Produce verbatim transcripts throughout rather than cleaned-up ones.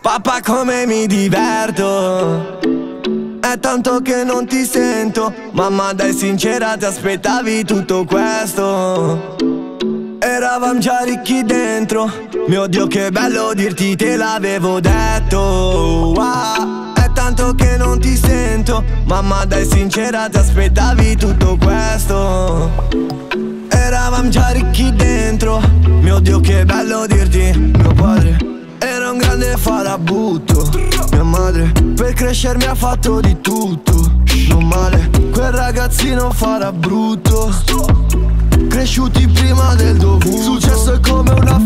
Papà come mi diverto, è tanto che non ti sento. Mamma dai sincera, ti aspettavi tutto questo? Eravamo già ricchi dentro. Mio Dio che bello dirti, te l'avevo detto. Wow, è tanto che non ti sento. Mamma dai sincera, ti aspettavi tutto questo? Eravamo già ricchi dentro. Mio Dio che bello dirti. Mio padre era un grande farabutto. Mia madre per crescermi ha fatto di tutto. Non male, quel ragazzino farà brutto. Cresciuti prima del dovuto. Successo è come una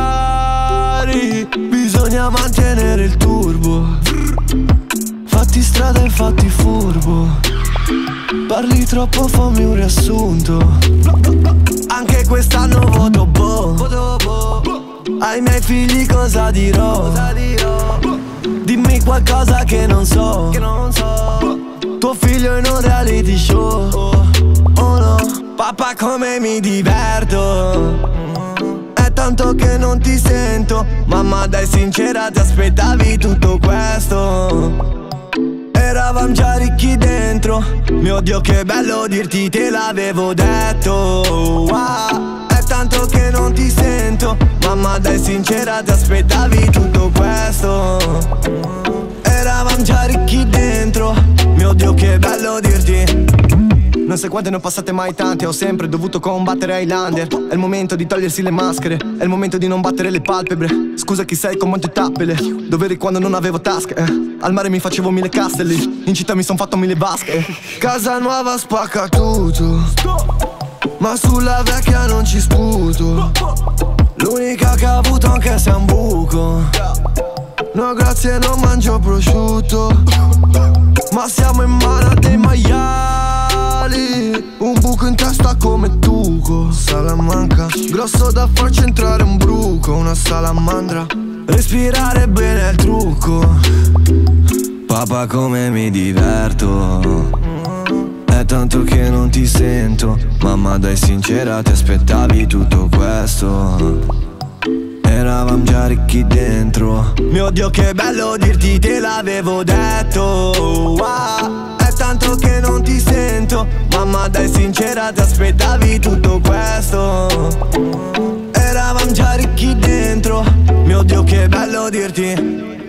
Ferrari, bisogna mantenere il turbo. Fatti strada e fatti furbo. Parli troppo, fammi un riassunto. Anche quest'anno voto boh. Ai miei figli cosa dirò? Dimmi qualcosa che non so. Tuo figlio in un reality show. Oh no. Papà come mi diverto, è tanto che non ti sento. Mamma dai sincera, ti aspettavi tutto questo? Eravamo già ricchi dentro. Mio Dio che bello dirti, te l'avevo detto. Wow, è tanto che non ti sento. Mamma dai sincera, ti aspettavi tutto questo? Eravamo già ricchi dentro. Mio Dio che bello dirti. Non sai quante ne ho passate mai tante. Ho sempre dovuto combattere Highlander. È il momento di togliersi le maschere. È il momento di non battere le palpebre. Scusa chi sei con molte tappele. Dov'eri quando non avevo tasche, eh? Al mare mi facevo mille castelli. In città mi son fatto mille vasche. Casa nuova spacca tutto, ma sulla vecchia non ci sputo. L'unica che ha avuto anche se è un buco. No grazie non mangio prosciutto, ma siamo in mano a dei maiali. Un buco in testa come Tuco. Salamanca, grosso da farci entrare un bruco. Una salamandra, respirare bene è il trucco. Papà come mi diverto, è tanto che non ti sento. Mamma dai sincera, ti aspettavi tutto questo? Eravamo già ricchi dentro. Mio Dio che bello dirti, te l'avevo detto. Wow, è tanto che non ti sento. Mamma dai sincera, ti aspettavi tutto questo? Eravamo già ricchi dentro. Mio Dio che bello dirti.